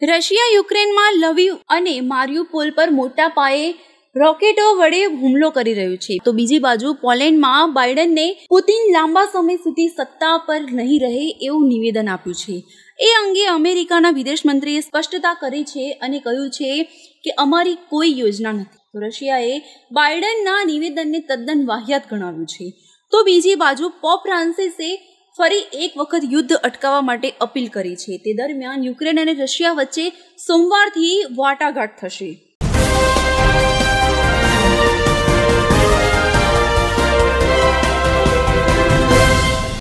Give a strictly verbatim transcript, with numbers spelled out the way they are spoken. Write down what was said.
Russia યુક્રેનમાં લવિવ અને મારિયુપોલ પર મોટા પાયે રોકેટો વડે હુમલો કરી રહ્યું છે, તો બીજી બાજુ પોલેન્ડમાં બાઇડનને પુતિન લાંબા સમય સુધી સત્તા પર નહીં રહે એવું નિવેદન આપ્યું છે। એ અંગે અમેરિકાના વિદેશ મંત્રીએ સ્પષ્ટતા કરી છે અને કહ્યું છે કે અમારી કોઈ યોજના નથી। તો રશિયાએ બાઇડનના નિવેદનને તદ્દન વાહિયાત ગણાવ્યું છે। તો બીજી બાજુ પોપ ફ્રાન્સિસે ફરી એક વખત યુદ્ધ અટકાવવા માટે અપીલ કરી છે। તે દરમિયાન યુક્રેન અને રશિયા વચ્ચે સોમવારથી વાટાઘાટ થશે।